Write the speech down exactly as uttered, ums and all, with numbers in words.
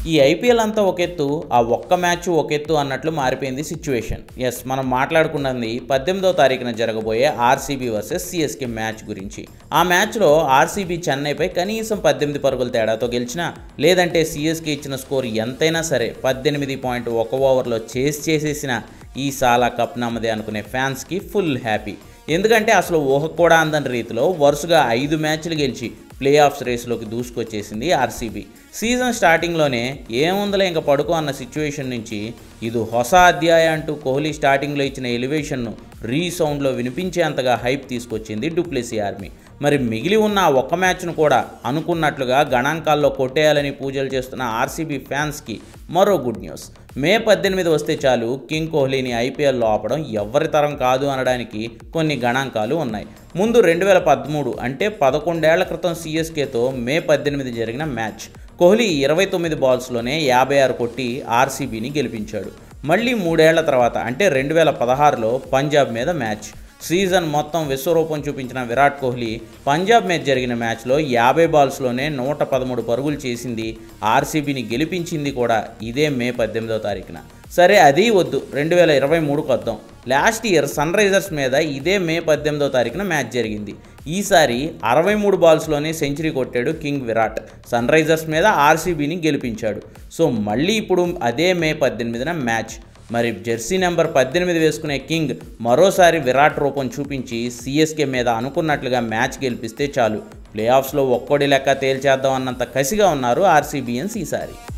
ఈ ఐపీఎల్ అంతా ఒక ఎత్తు, ఆ ఒక్క మ్యాచ్ ఒక ఎత్తు అన్నట్లు మారిపోయింది సిచ్యువేషన్. ఎస్, మనం మాట్లాడుకున్నది పద్దెనిమిదవ తారీఖున జరగబోయే ఆర్సీబీ వర్సెస్ సిఎస్కే మ్యాచ్ గురించి. ఆ మ్యాచ్లో ఆర్సీబీ చెన్నైపై కనీసం పద్దెనిమిది పరుగుల తేడాతో గెలిచినా, లేదంటే సిఎస్కే ఇచ్చిన స్కోర్ ఎంతైనా సరే పద్దెనిమిది పాయింట్ ఒక ఓవర్లో చేసి చేసేసిన ఈ సాలా కప్ నమ్మదే అనుకునే ఫ్యాన్స్కి ఫుల్ హ్యాపీ. ఎందుకంటే అసలు ఊహ కూడా అందని రీతిలో వరుసగా ఐదు మ్యాచ్లు గెలిచి ప్లే ఆఫ్స్ రేసులోకి దూసుకొచ్చేసింది ఆర్సీబీ. సీజన్ స్టార్టింగ్లోనే ఏముందలే ఇంకా పడుకో అన్న సిచ్యువేషన్ నుంచి ఇది ಹೊಸ అధ్యాయం అంటూ కోహ్లీ స్టార్టింగ్లో ఇచ్చిన ఎలివేషన్ను రీసౌండ్లో వినిపించేంతగా హైప్ తీసుకొచ్చింది డూప్లెసీ ఆర్మీ. మరి మిగిలి ఉన్న ఆ ఒక్క మ్యాచ్ను కూడా అనుకున్నట్లుగా గణాంకాల్లో కొట్టేయాలని పూజలు చేస్తున్న ఆర్సీబీ ఫ్యాన్స్కి మరో గుడ్ న్యూస్. మే పద్దెనిమిది వస్తే చాలు కింగ్ కోహ్లీని ఐపీఎల్లో ఆపడం ఎవరి తరం కాదు అనడానికి కొన్ని గణాంకాలు ఉన్నాయి. ముందు రెండు వేల పదమూడు అంటే పదకొండేళ్ల క్రితం సిఎస్కేతో మే పద్దెనిమిది జరిగిన మ్యాచ్. కోహ్లీ ఇరవై తొమ్మిది బాల్స్లోనే యాభై ఆరు కొట్టి ఆర్సీబీని గెలిపించాడు. మళ్ళీ మూడేళ్ల తర్వాత అంటే రెండు వేల పదహారులో పంజాబ్ మీద మ్యాచ్. సీజన్ మొత్తం విశ్వరూపం చూపించిన విరాట్ కోహ్లీ పంజాబ్ మీద జరిగిన మ్యాచ్లో యాభై బాల్స్లోనే నూట పదమూడు పరుగులు చేసింది, ఆర్సీబీని గెలిపించింది కూడా ఇదే మే పద్దెనిమిదవ తారీఖున. సరే అది వద్దు, రెండు వేల ఇరవై మూడుకు వద్దాం. లాస్ట్ ఇయర్ సన్ రైజర్స్ మీద ఇదే మే పద్దెనిమిదవ తారీఖున మ్యాచ్ జరిగింది. ఈసారి అరవై మూడు బాల్స్లోనే సెంచరీ కొట్టాడు కింగ్ విరాట్, సన్ రైజర్స్ మీద ఆర్సీబీని గెలిపించాడు. సో మళ్ళీ ఇప్పుడు అదే మే పద్దెనిమిదిన మ్యాచ్. మరి జెర్సీ నెంబర్ పద్దెనిమిది వేసుకునే కింగ్ మరోసారి విరాట్ రూపం చూపించి సిఎస్కే మీద అనుకున్నట్లుగా మ్యాచ్ గెలిపిస్తే చాలు, ప్లే ఆఫ్స్లో ఒక్కోడి లెక్క తేల్చేద్దాం అన్నంత కసిగా ఉన్నారు ఆర్సీబీయన్స్ ఈసారి.